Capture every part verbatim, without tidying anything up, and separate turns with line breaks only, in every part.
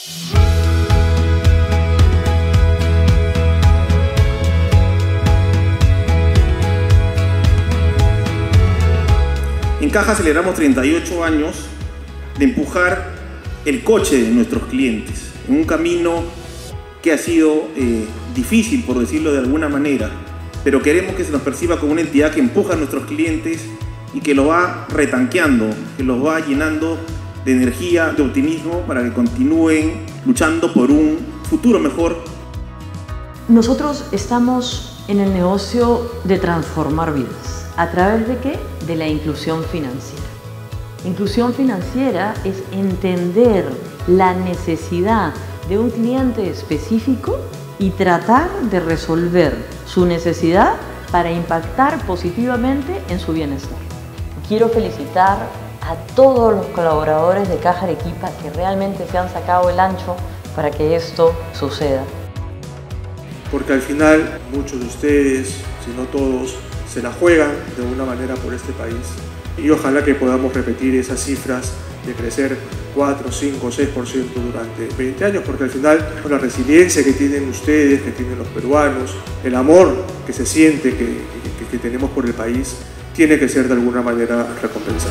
En Caja celebramos treinta y ocho años de empujar el coche de nuestros clientes en un camino que ha sido eh, difícil, por decirlo de alguna manera, pero queremos que se nos perciba como una entidad que empuja a nuestros clientes y que lo va retanqueando, que los va llenando de energía, de optimismo, para que continúen luchando por un futuro mejor.
Nosotros estamos en el negocio de transformar vidas. ¿A través de qué? De la inclusión financiera. Inclusión financiera es entender la necesidad de un cliente específico y tratar de resolver su necesidad para impactar positivamente en su bienestar. Quiero felicitar a todos los colaboradores de Caja Arequipa que realmente se han sacado el ancho para que esto suceda.
Porque al final muchos de ustedes, si no todos, se la juegan de una manera por este país. Y ojalá que podamos repetir esas cifras de crecer cuatro, cinco, seis por ciento durante veinte años, porque al final la resiliencia que tienen ustedes, que tienen los peruanos, el amor que se siente que, que, que tenemos por el país, tiene que ser de alguna manera recompensado.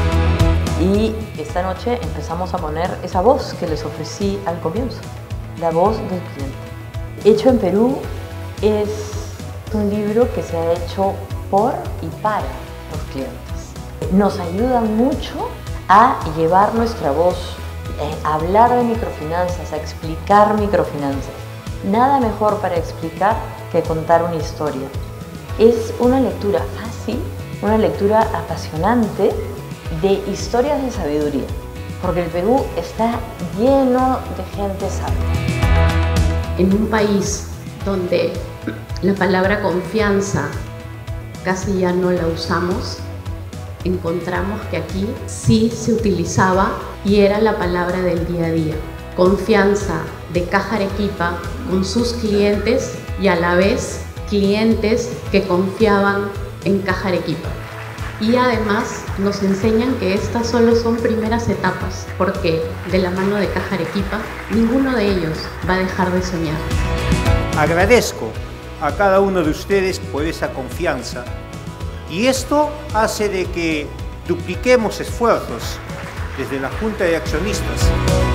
Y esta noche empezamos a poner esa voz que les ofrecí al comienzo, la voz del cliente. Hecho en Perú es un libro que se ha hecho por y para los clientes. Nos ayuda mucho a llevar nuestra voz, a hablar de microfinanzas, a explicar microfinanzas. Nada mejor para explicar que contar una historia. Es una lectura fácil, una lectura apasionante de historias de sabiduría, porque el Perú está lleno de gente sabia.
En un país donde la palabra confianza casi ya no la usamos, encontramos que aquí sí se utilizaba y era la palabra del día a día. Confianza de Caja Arequipa con sus clientes y a la vez clientes que confiaban en Caja Arequipa. Y además nos enseñan que estas solo son primeras etapas, porque de la mano de Caja Arequipa ninguno de ellos va a dejar de soñar.
Agradezco a cada uno de ustedes por esa confianza y esto hace de que dupliquemos esfuerzos desde la Junta de Accionistas.